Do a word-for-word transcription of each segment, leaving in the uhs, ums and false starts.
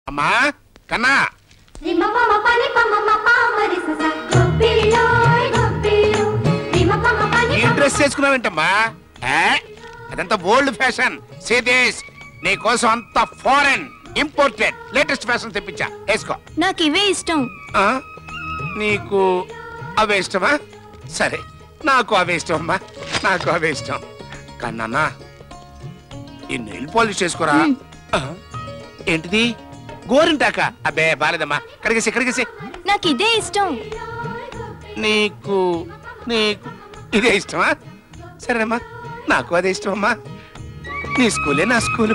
అమ్మా కన్నా ఈ డ్రెస్ వేసుకున్నావేంటమ్మా? అదంతా ఓల్డ్ ఫ్యాషన్. సేదేశ్ నీ కోసం అంత ఫారెన్ ఇంపోర్టెడ్ లేటెస్ట్ ఫ్యాషన్ తెప్పించా, వేసుకో. నాకు ఇవే ఇష్టం. నీకు అవే ఇష్టమా? సరే, నాకు అవే ఇష్టం అమ్మా, నాకు అవే ఇష్టం. కన్నా ఈ నెయిల్ పాలిష్ చేసుకోరా. ఏంటిది? గోరింటాక? అబ్బే బాలేదమ్మా, కడిగేసి కడిగేసి. నాకు ఇదే ఇష్టం. నీకు నీకు ఇదే ఇష్టమా? సరేమ్మా, నాకు అదే ఇష్టం అమ్మా. నీ స్కూలే నా స్కూలు.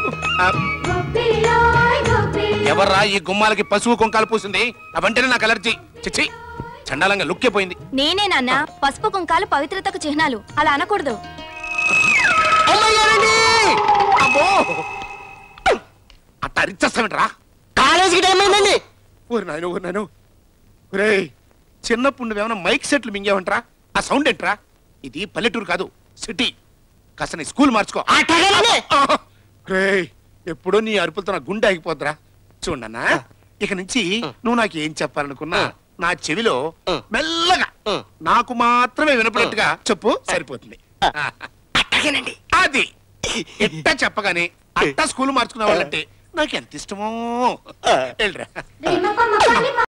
ఎవర్రా ఈ గుమ్మాలకి పసుపు కుంకాలు పూసింది? అవంటేనే నాకు అలర్జీ. చిచ్చి, చండాలంగా లుక్కే పోయింది. నేనే నాన్న, పసుపు కుంకాలు పవిత్రతకు చిహ్నాలు, అలా అనకూడదు. అబ్బో, అట్ట అరిచేస్తామంటరా? కాలేజీకి టైం అయిందండి. ఊరు నాయను ఊరు నాయను రే, చిన్నప్పుడు నువ్వేమన్నా మైక్ సెట్లు మింగేవంటరా? ఆ సౌండ్ ఏంట్రా? ఇది పల్లెటూరు కాదు, సిటీ. కాస్త నీ స్కూల్ మార్చుకో. రే, ఎప్పుడో నీ అరుపులతో నా గుండె ఆగిపోద్దురా. చూడన్నా, ఇక నుంచి నువ్వు నాకు ఏం చెప్పాలనుకున్నా నా చెవిలో మెల్లగా నాకు మాత్రమే వినపడట్టుగా చెప్పు, సరిపోతుంది. అది ఎట్టా చెప్పగానే అట్టా స్కూల్ మార్చుకునే వాళ్ళంటే నాకు ఎంత ఇష్టమో. వెళ్ళరా.